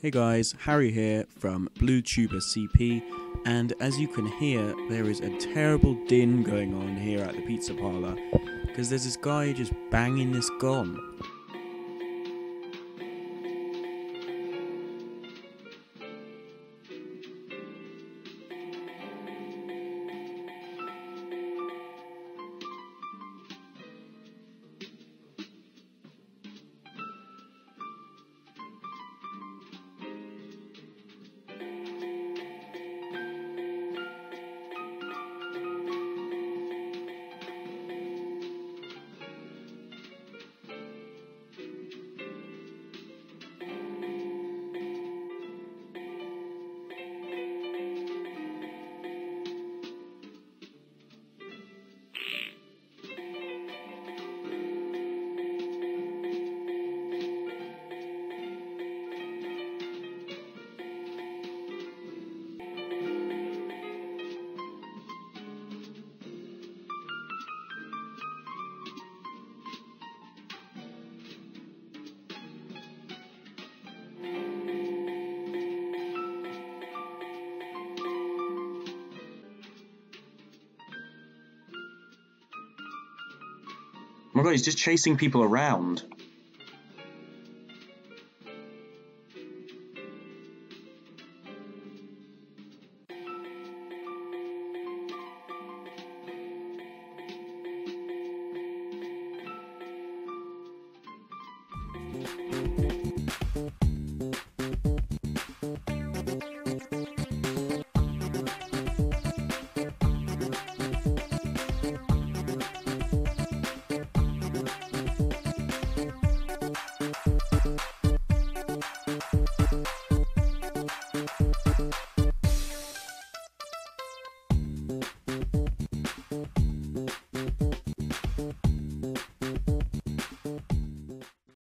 Hey guys, Harry here from BlueTuber CP, and as you can hear, there is a terrible din going on here at the pizza parlour, because there's this guy just banging this gong. Oh my god, he's just chasing people around.